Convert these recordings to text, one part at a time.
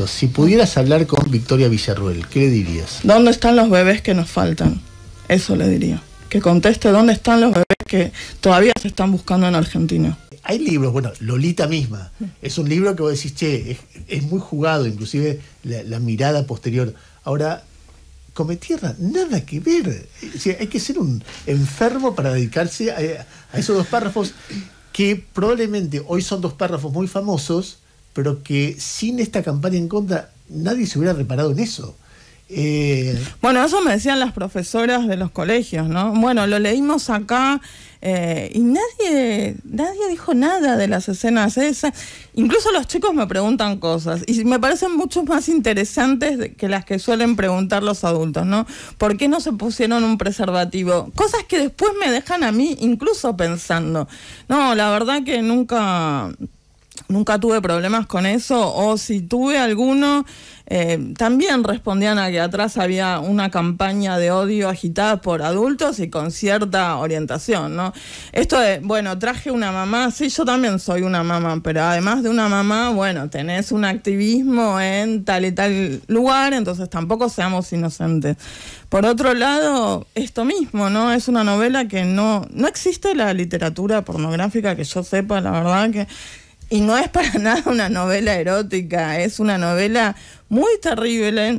contexto. Si pudieras hablar con Victoria Villarruel, ¿qué le dirías? ¿Dónde están los bebés que nos faltan? Eso le diría. Que conteste dónde están los bebés que todavía se están buscando en Argentina. Hay libros, bueno, Lolita misma, es un libro que vos decís, che, es muy jugado, inclusive la mirada posterior. Ahora, Cometierra, nada que ver. O sea, hay que ser un enfermo para dedicarse a esos dos párrafos que probablemente hoy son dos párrafos muy famosos, pero que sin esta campaña en contra nadie se hubiera reparado en eso. Bueno, eso me decían las profesoras de los colegios, ¿no? Bueno, lo leímos acá y nadie dijo nada de las escenas esas. Incluso los chicos me preguntan cosas y me parecen mucho más interesantes que las que suelen preguntar los adultos, ¿no? ¿Por qué no se pusieron un preservativo? Cosas que después me dejan a mí incluso pensando. No, la verdad que nunca tuve problemas con eso, o si tuve alguno, también respondían a que atrás había una campaña de odio agitada por adultos y con cierta orientación, ¿no? Esto de, bueno, traje una mamá, sí, yo también soy una mamá, pero además de una mamá, bueno, tenés un activismo en tal y tal lugar, entonces tampoco seamos inocentes. Por otro lado, esto mismo, ¿no? Es una novela que no existe la literatura pornográfica que yo sepa, la verdad que... Y no es para nada una novela erótica, es una novela muy terrible,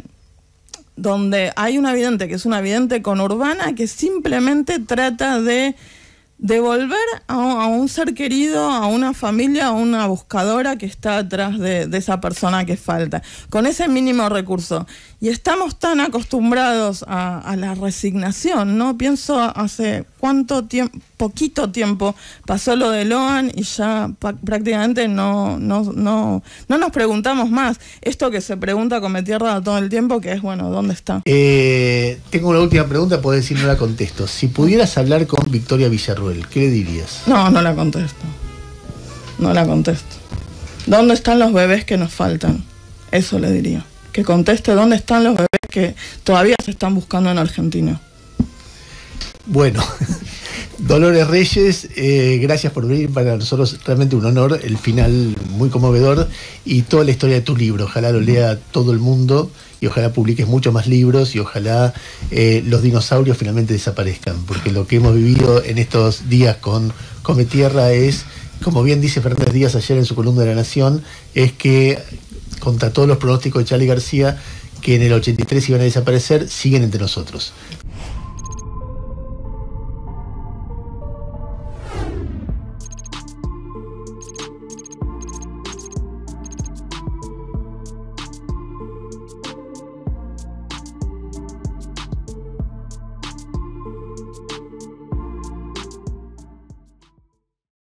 donde hay una vidente que es una vidente conurbana que simplemente trata de devolver a un ser querido, a una familia, a una buscadora que está atrás de esa persona que falta, con ese mínimo recurso. Y estamos tan acostumbrados a la resignación, ¿no? Pienso hace cuánto tiempo, poquito tiempo, pasó lo de Loan y ya prácticamente no nos preguntamos más. Esto que se pregunta Cometierra todo el tiempo, que es, bueno, ¿dónde está? Tengo una última pregunta, podés decir no la contesto. Si pudieras hablar con Victoria Villarruel, ¿qué le dirías? No la contesto. No la contesto. ¿Dónde están los bebés que nos faltan? Eso le diría. Que conteste dónde están los bebés que todavía se están buscando en Argentina. Bueno, Dolores Reyes, gracias por venir, para nosotros realmente un honor, el final muy conmovedor y toda la historia de tu libro. Ojalá lo lea todo el mundo y ojalá publiques muchos más libros y ojalá los dinosaurios finalmente desaparezcan, porque lo que hemos vivido en estos días con Cometierra es, como bien dice Fernández Díaz ayer en su columna de La Nación, es que contra todos los pronósticos de Charly García, que en el 83 iban a desaparecer, siguen entre nosotros.